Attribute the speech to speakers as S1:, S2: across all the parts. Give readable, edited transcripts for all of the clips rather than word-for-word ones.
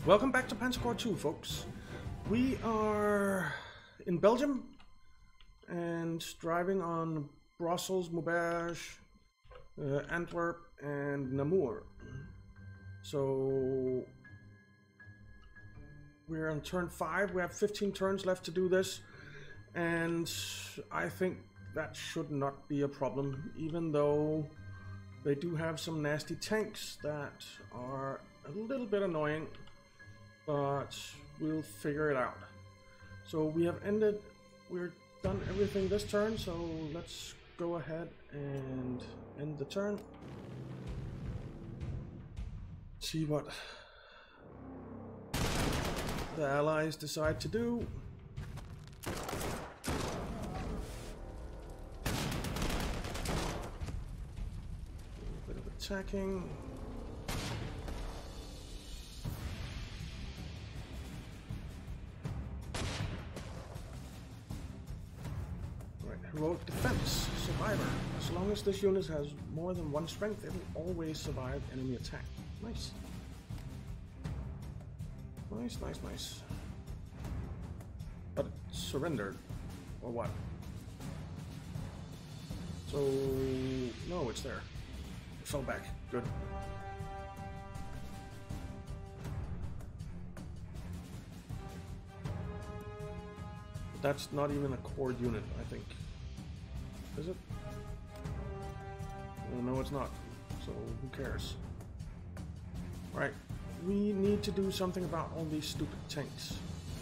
S1: Welcome back to Panzer Corps 2, folks. We are in Belgium and driving on Brussels, Maubeuge, Antwerp, and Namur. So we're on turn 5. We have 15 turns left to do this, and I think that should not be a problem, even though they do have some nasty tanks that are a little bit annoying, but we'll figure it out. So we're done everything this turn, so let's go ahead and end the turn. See what the Allies decide to do. A bit of attacking. Heroic defense, survivor. As long as this unit has more than 1 strength, it will always survive enemy attack. Nice. Nice, nice, nice. But it surrendered, or what? So, no, it's there. It fell back. Good. But that's not even a core unit, I think. Is it? Well, no, it's not. So who cares? Alright, we need to do something about all these stupid tanks.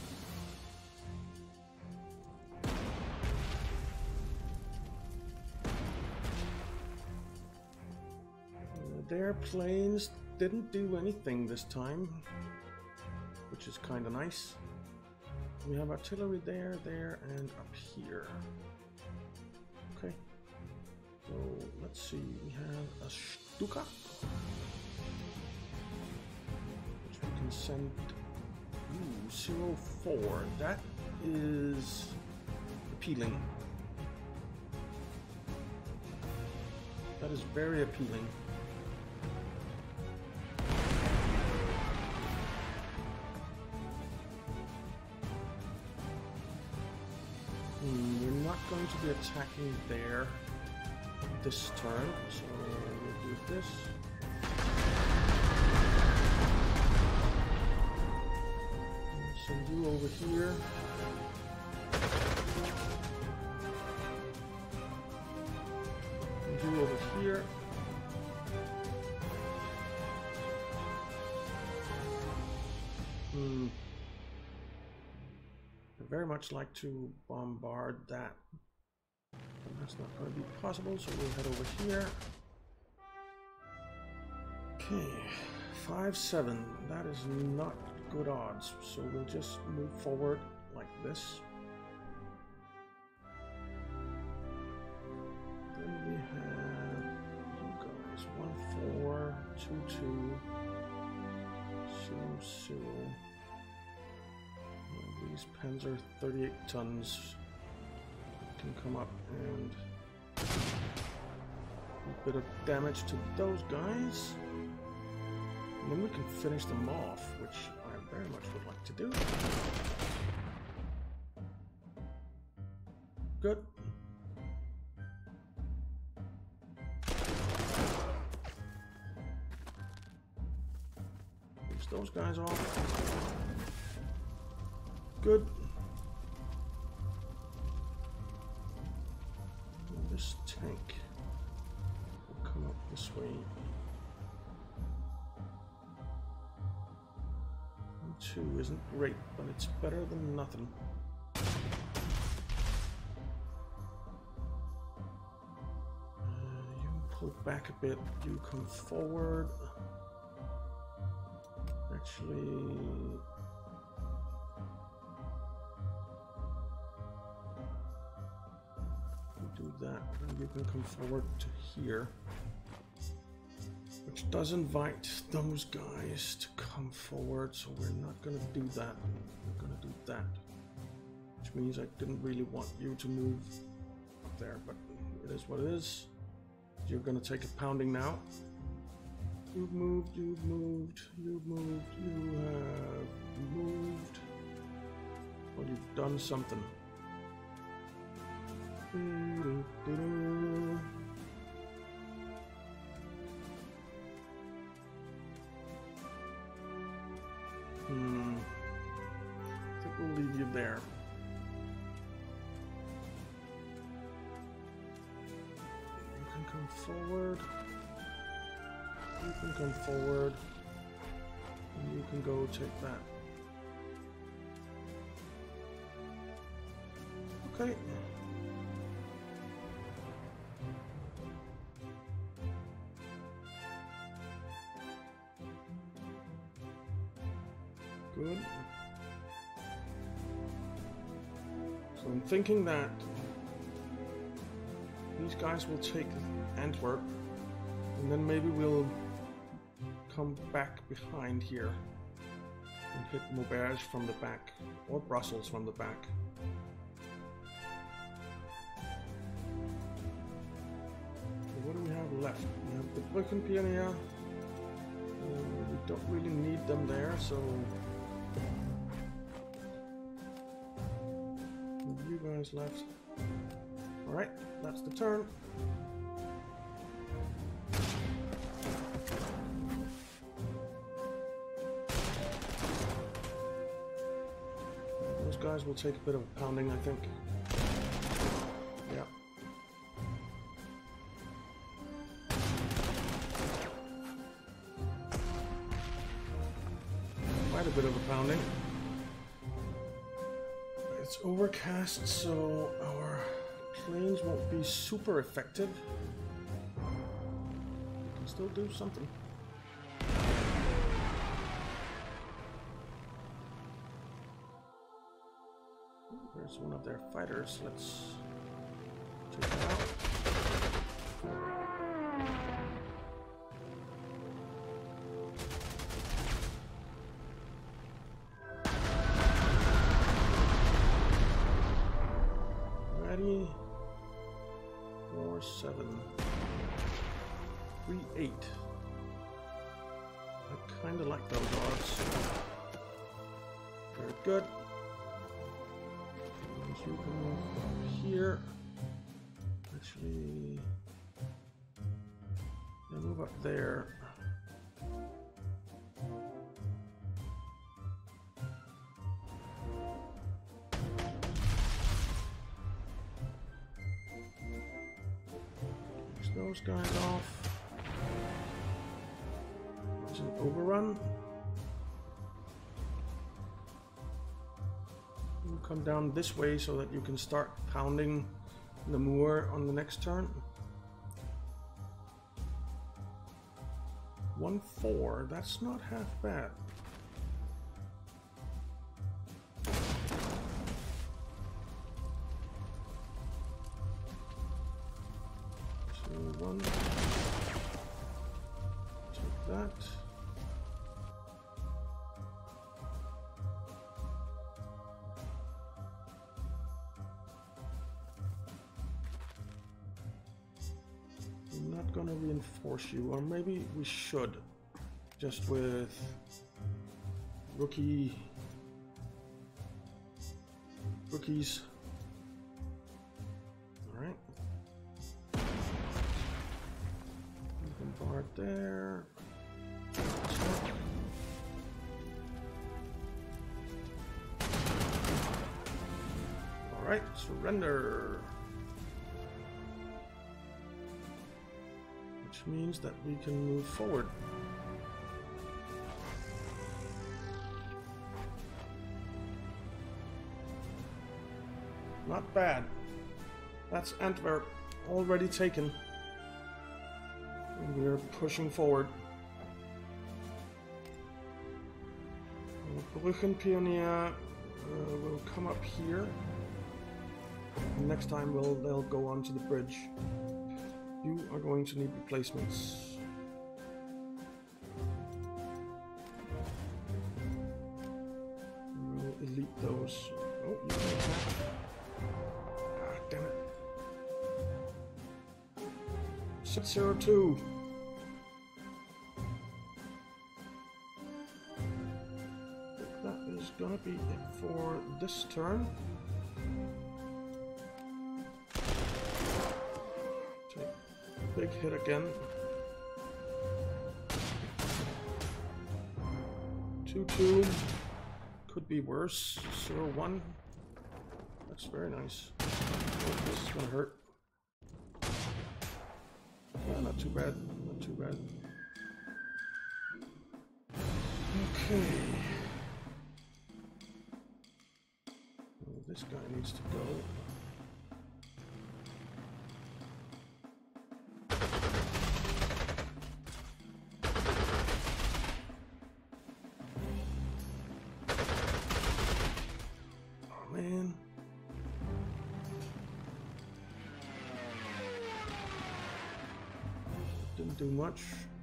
S1: Their planes didn't do anything this time, which is kind of nice. We have artillery there, there, and up here. Okay, so let's see, we have a Stuka, which we can send. Ooh, 04, that is appealing. That is very appealing. We're not going to be attacking there this turn, so we'll do this. Send you over here. Send you over here. I'd very much like to bombard that. But that's not going to be possible, so we'll head over here. Okay, 5-7. That is not good odds, so we'll just move forward like this. Then we have you guys 1-4, 2-2, 0-0. These Panzer 38 tons can come up and do a bit of damage to those guys. And then we can finish them off, which I very much would like to do. Good. Finish those guys off. Good. And this tank will come up this way. 2 isn't great, but it's better than nothing. You pull back a bit, you come forward. Actually, do that, and you can come forward to here, which does invite those guys to come forward, so we're not going to do that. We're going to do that, which means I didn't really want you to move up there, but it is what it is. You're going to take a pounding now. You've moved, you've moved, you've moved, you have done something. I think we'll leave you there. You can come forward. You can come forward. And you can go take that. Okay. Good. So I'm thinking that these guys will take Antwerp, and then maybe we'll come back behind here and hit Maubeuge from the back, or Brussels from the back. What do we have left? We have the Brückenpionier. We don't really need them there, so you guys left. Alright, that's the turn. Those guys will take a bit of a pounding, I think. Yeah. Quite a bit of a pounding. It's overcast, so our planes won't be super effective. We can still do something. There's one of their fighters. Let's take it out. Ready? 4-7. 3-8. I kinda like those odds. Very good. You can move up here. Actually, yeah, move up there. Push those guys off. There's an overrun. Come down this way so that you can start pounding the moor on the next turn. 1-4, that's not half bad. So 1, take that. Gonna reinforce you, or maybe we should, just with rookies. All right, bombard there. All right, surrender. Which means that we can move forward. Not bad. That's Antwerp already taken. And we're pushing forward. Brückenpionier will come up here. Next time they'll go onto the bridge. You are going to need replacements. We'll elite those. Oh, you can attack. Ah, damn it. 602. That is is gonna be it for this turn. Take a big hit again. 2-2. Could be worse. 0-1. That's very nice. Oh, this is gonna hurt. Not too bad. Not too bad. Okay. Well, this guy needs to go. Oh man. Didn't do much.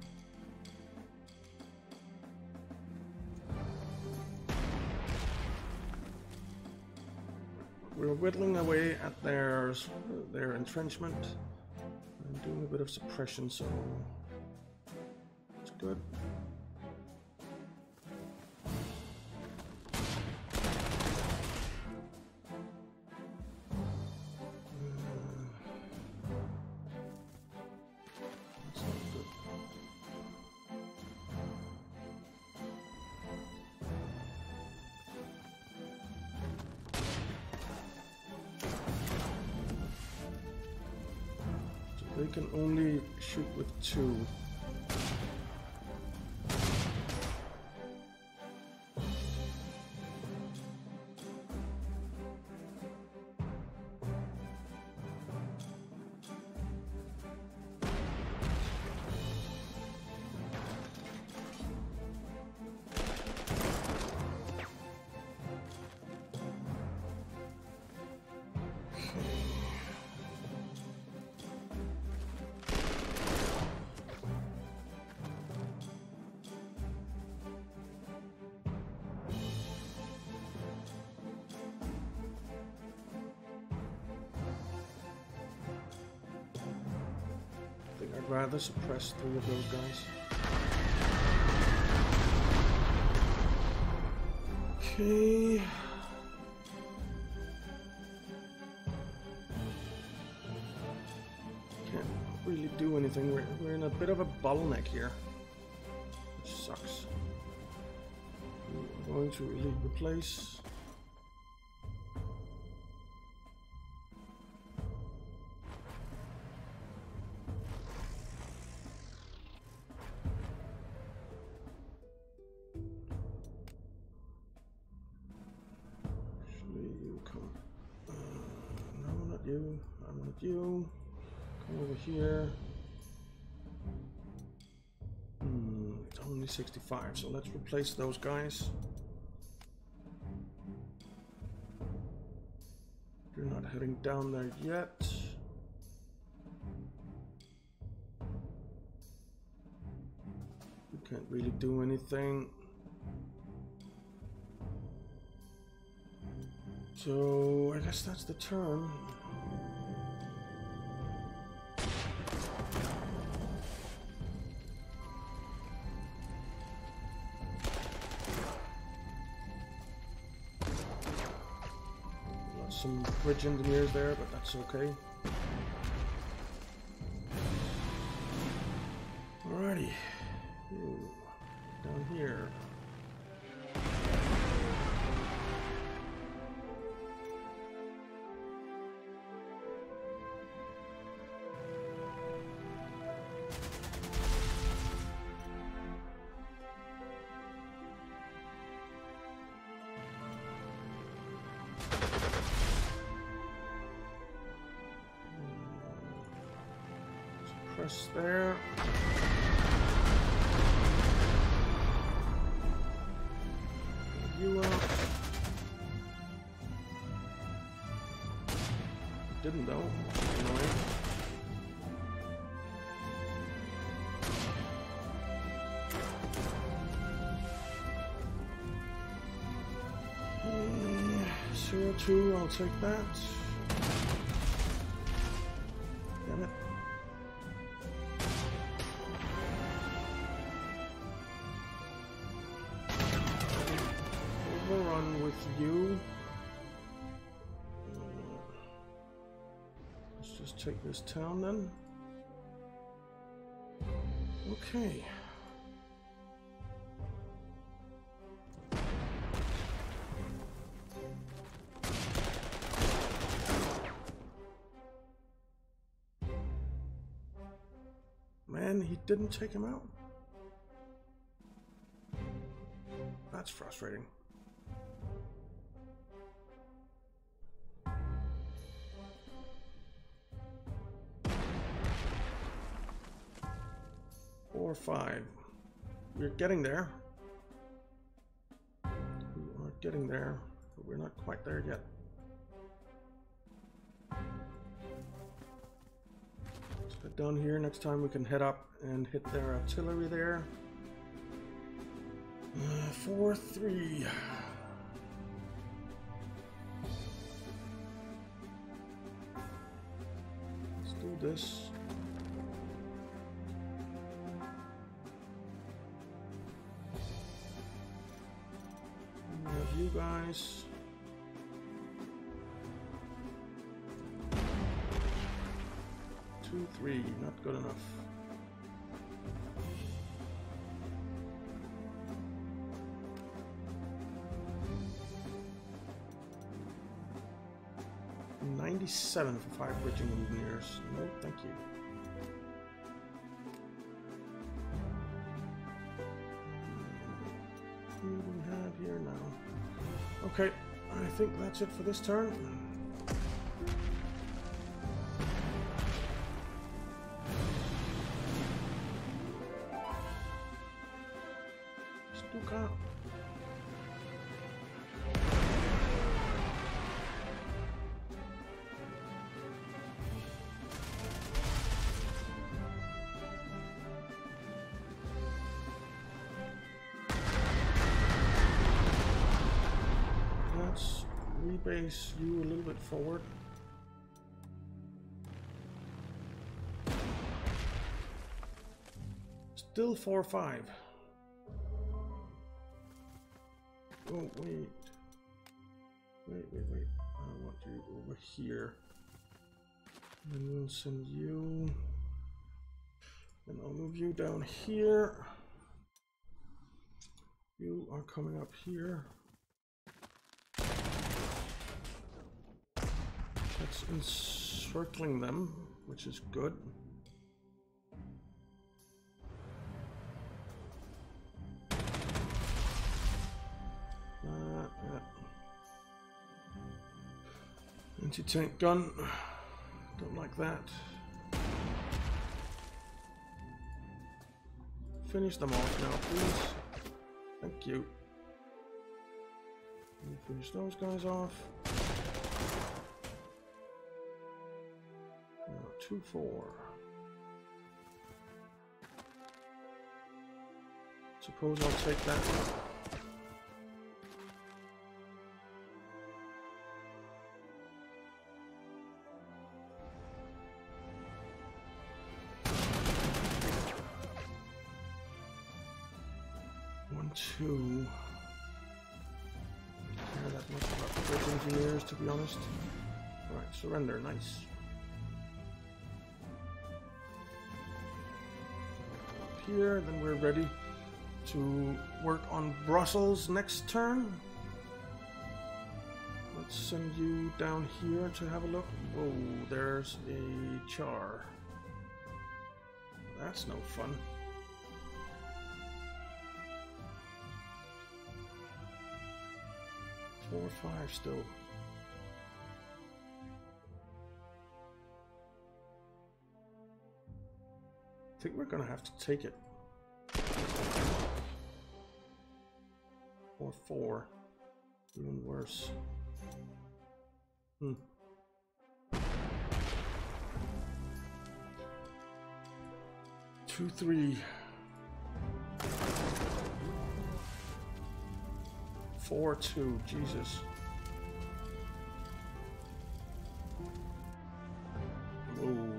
S1: We're whittling away at their entrenchment and doing a bit of suppression, so it's good. That's not good. They can only shoot with 2. I'd rather suppress 3 of those guys. Okay. Can't really do anything. We're in a bit of a bottleneck here, which sucks. I'm going to really replace. You come over here. It's only 65, so let's replace those guys. You're not heading down there yet. You can't really do anything. So I guess that's the turn. Some bridge engineers there, but that's okay. Alrighty, down here. Press there. You up. Didn't though. Annoying. Zero 2, I'll take that. Damn it. Overrun. done with you. Let's just take this town then. Okay. Man, he didn't take him out. That's frustrating. Four, 5. We're getting there. We are getting there, but we're not quite there yet. Let's head down here. Next time we can head up and hit their artillery there. 4, 3. Let's do this. We have you guys. Two, 3, not good enough. $97 for 5 bridging engineers. No, thank you. Who do we have here now? Okay, I think that's it for this turn. Stuka. Let's rebase you a little bit forward. Still 4, 5. Oh, wait. Wait. I want you over here. And we'll send you. And I'll move you down here. You are coming up here. That's encircling them, which is good. Yeah. Anti-tank gun. Don't like that. Finish them off now, please. Thank you. Finish those guys off. 2, 4. Suppose I'll take that. One, 2. I don't care that much about the bridge engineers, to be honest. Alright, surrender, nice. Here, then we're ready to work on Brussels next turn. Let's send you down here to have a look. Whoa, there's a char. That's no fun. Four, 5 still. I think we're gonna have to take it. Or 4. Even worse. 2, 3. 4, 2. Jesus. Whoa.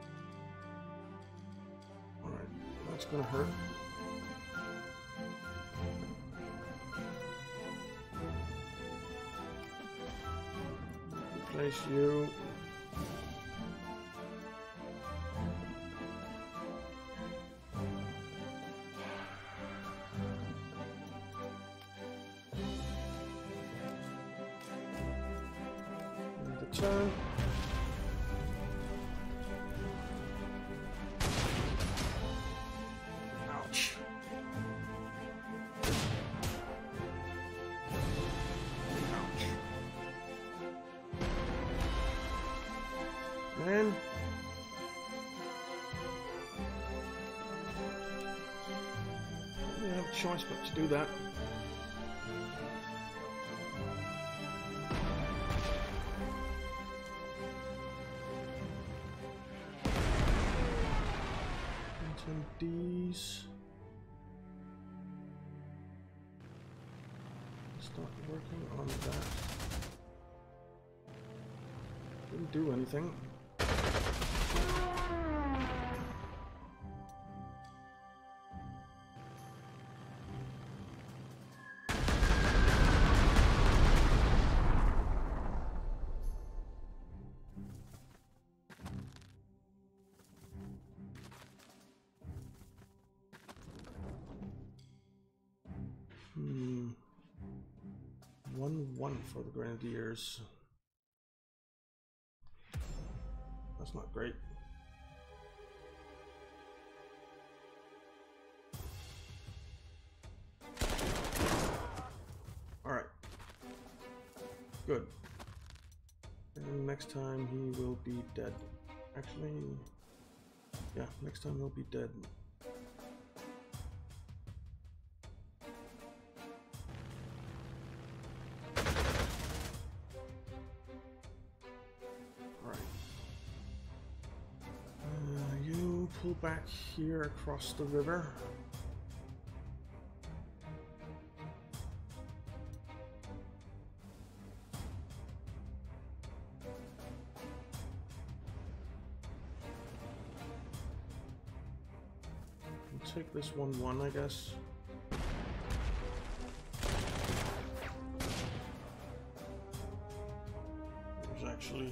S1: That's gonna hurt. Replace you. End the turn. Ouch. Man. I didn't have a choice but to do that. These. Start working on that. Didn't do anything. Hmm. 1-1 for the Grenadiers. That's not great. Alright. Good. And next time he will be dead. Actually, yeah, next time he'll be dead. Pull back here across the river. We'll take this 1-1, I guess. There's actually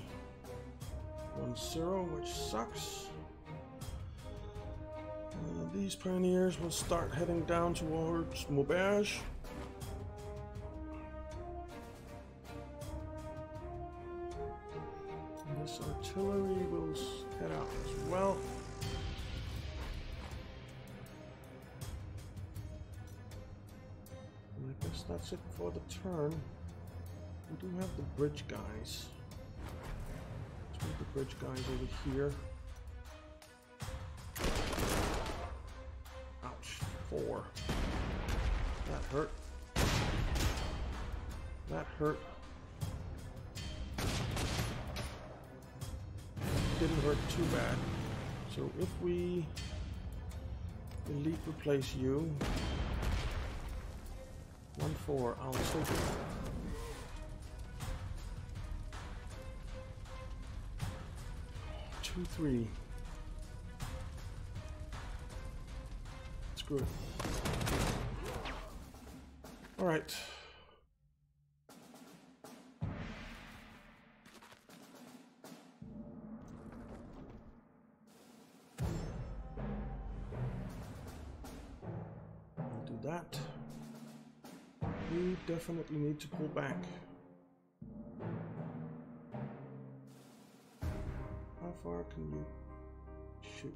S1: 1-0, which sucks. These pioneers will start heading down towards Maubeuge. And this artillery will head out as well. And I guess that's it for the turn. We do have the bridge guys. Let's move the bridge guys over here. 4. That hurt. That hurt. Didn't hurt too bad. So if we elite replace you, 1-4, I'll take it. Two, 3. Screw it. All right. We'll do that. We definitely need to pull back. How far can you shoot?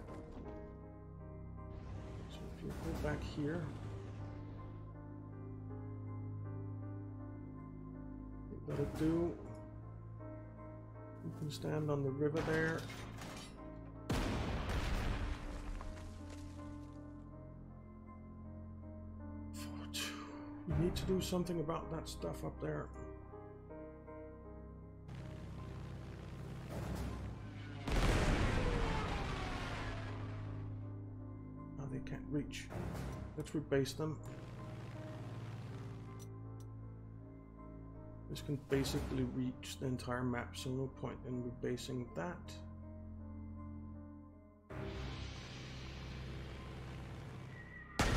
S1: So if you pull back here, that'll do. You can stand on the river there. We need to do something about that stuff up there. Now they can't reach. Let's rebase them. This can basically reach the entire map, so no point in rebasing that.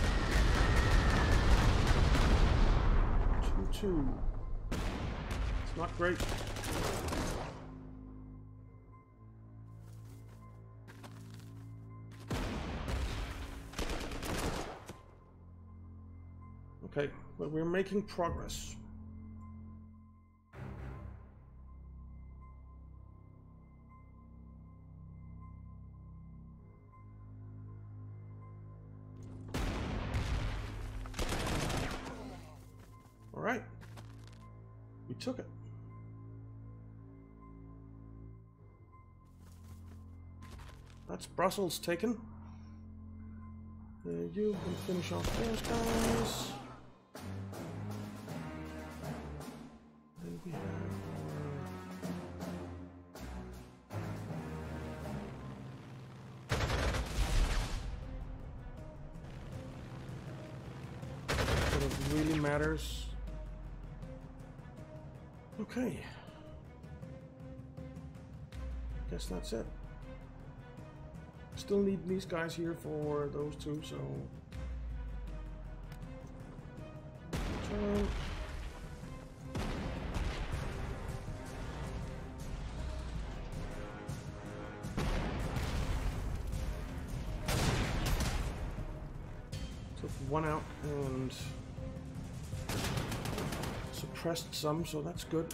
S1: Two. Not great. Okay, but we're making progress. All right, we took it. That's Brussels taken. You can finish off those guys. Then we have what it really matters. Okay. Guess that's it. Still need these guys here for those two, so turn. Took one out and suppressed some, so that's good.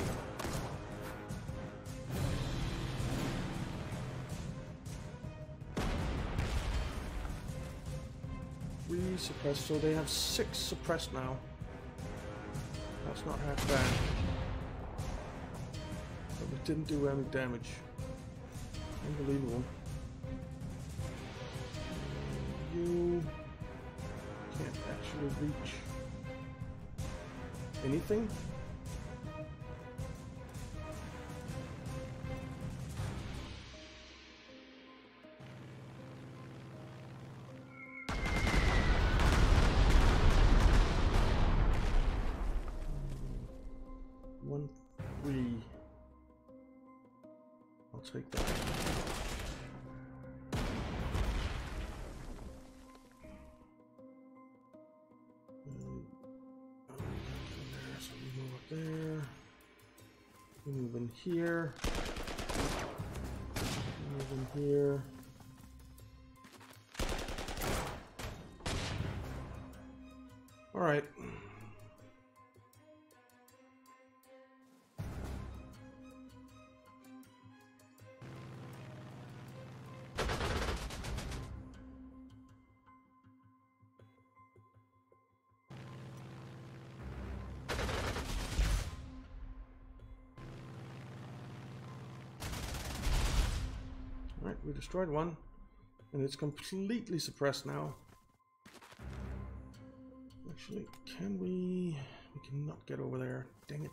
S1: Suppressed, so they have 6 suppressed now. That's not half bad. But it didn't do any damage. Unbelievable. You can't actually reach anything. Take that. So we move up there. We move in here. We move in here. All right. Alright, we destroyed one, and it's completely suppressed now. Actually, can we... We cannot get over there. Dang it.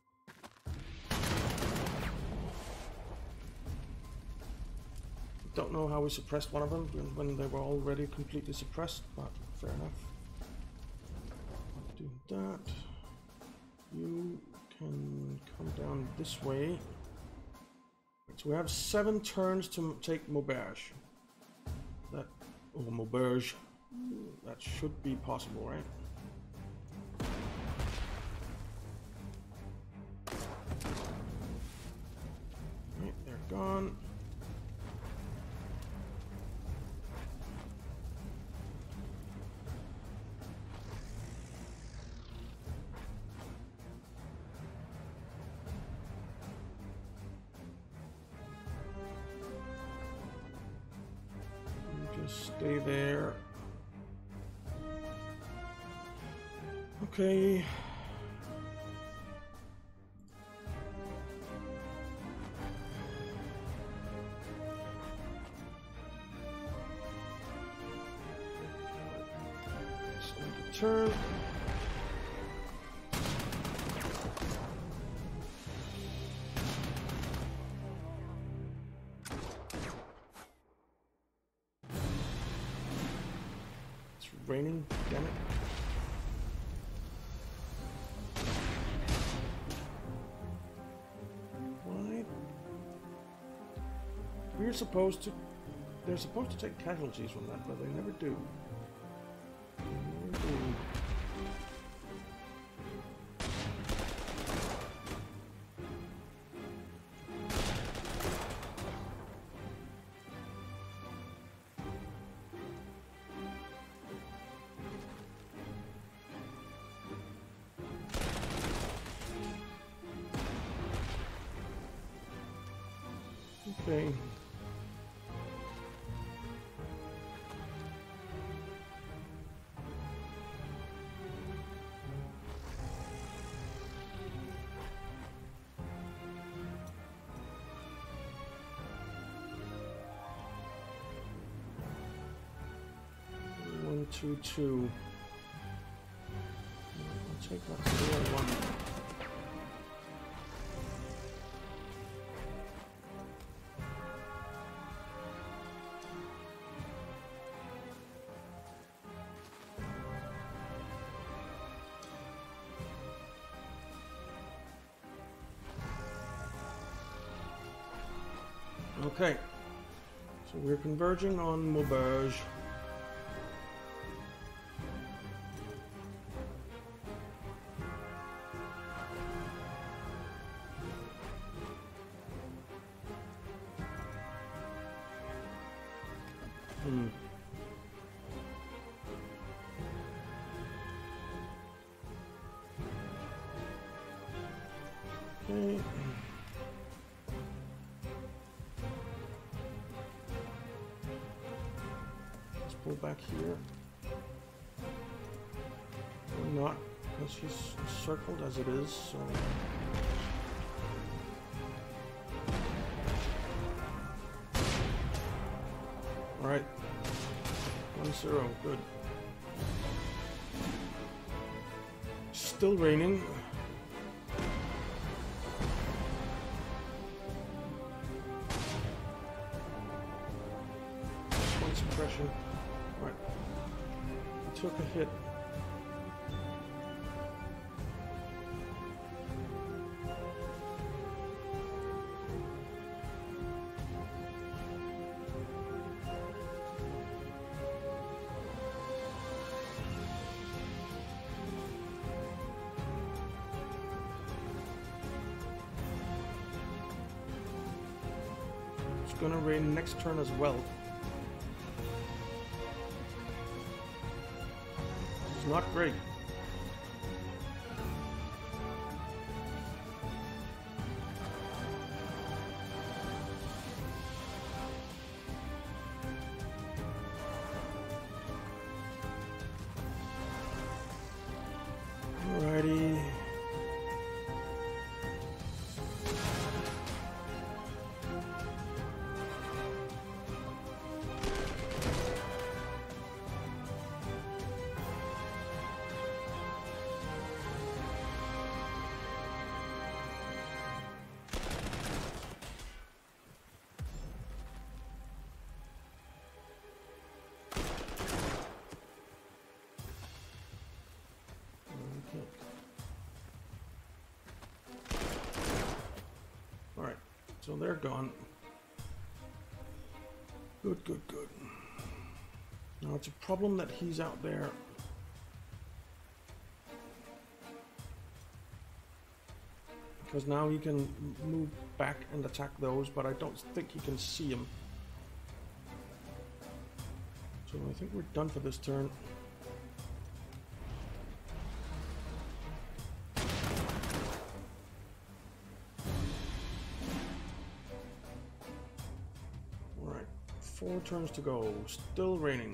S1: Don't know how we suppressed one of them when they were already completely suppressed, but fair enough. Do that. You can come down this way. So we have 7 turns to take Maubeuge. That, or Maubeuge, that should be possible, right? Right, they're gone. Stay there. Okay. Turn. Raining, damn it. Why? We're supposed to... They're supposed to take casualties from that, but they never do. They never do. Okay. One, two, two. I'll take that 0-1. Okay, so we're converging on Maubeuge. Okay. Let's pull back here. Or not, because she's circled as it is, so... Alright. 1-0, good. Still raining. One suppression. Right. Took a hit. Gonna rain next turn as well. It's not great. Alrighty. Alright, so they're gone. Good, good, good. Now it's a problem that he's out there. Because now he can move back and attack those, but I don't think he can see him. So I think we're done for this turn. Alright, 4 turns to go. Still raining.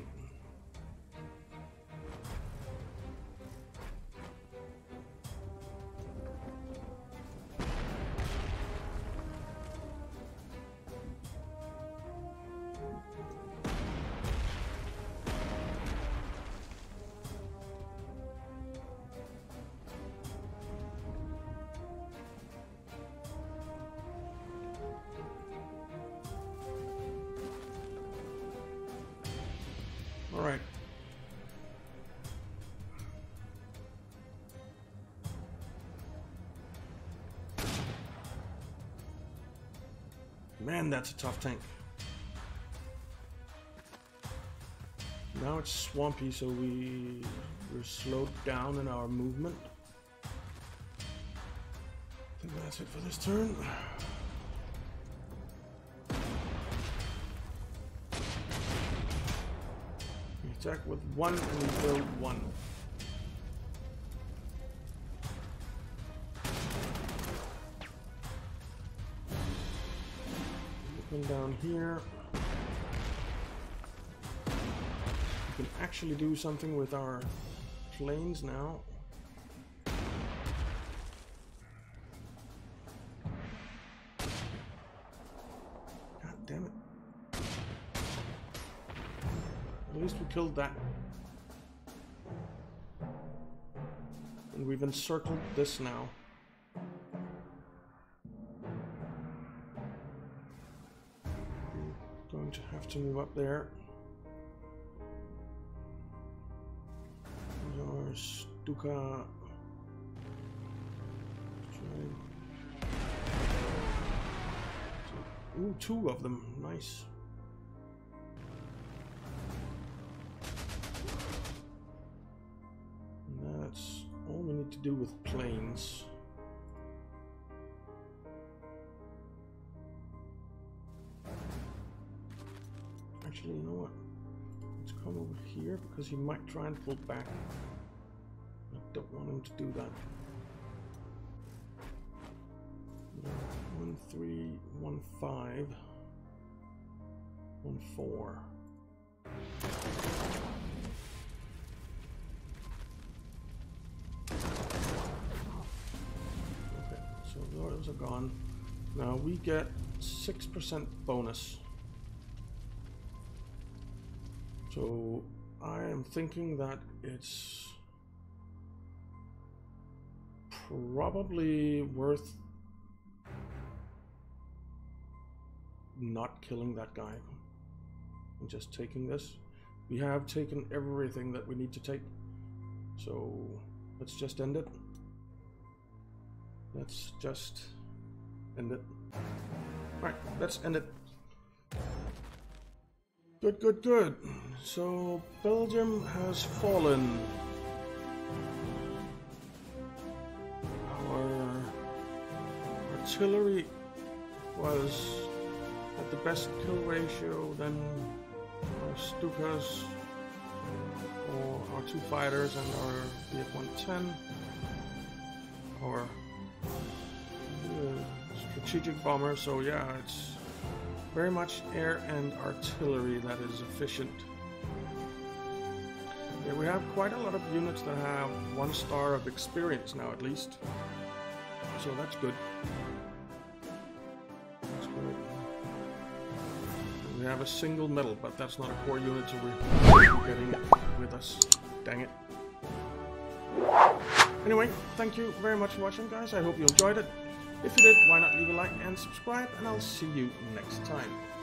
S1: All right. Man, that's a tough tank. Now it's swampy, so we're slowed down in our movement. I think that's it for this turn. Attack with 1 and we build 1. Come down here. We can actually do something with our planes now. God damn it. At least we killed that. And we've encircled this now. Going to have to move up there. Your Stuka. Ooh, 2 of them. Nice. And that's all we need to do with planes. Actually, you know what? Let's come over here because he might try and pull back. I don't want him to do that. 1, 3, 1, 5, 1, 4. Okay, so those are gone. Now we get 6% bonus. So I am thinking that it's probably worth not killing that guy and just taking this. We have taken everything that we need to take, so let's just end it. Let's just end it. Alright, let's end it. Good, good, good. So Belgium has fallen. Our artillery was at the best kill ratio, then our Stukas, or our 2 fighters and our Ep110, our strategic bomber. So yeah, it's very much air and artillery that is efficient. Yeah, we have quite a lot of units that have 1 star of experience now at least. So that's good. That's good. We have a single medal, but that's not a core unit, so we're getting it with us. Dang it. Anyway, thank you very much for watching, guys. I hope you enjoyed it. If you did, why not leave a like and subscribe, and I'll see you next time.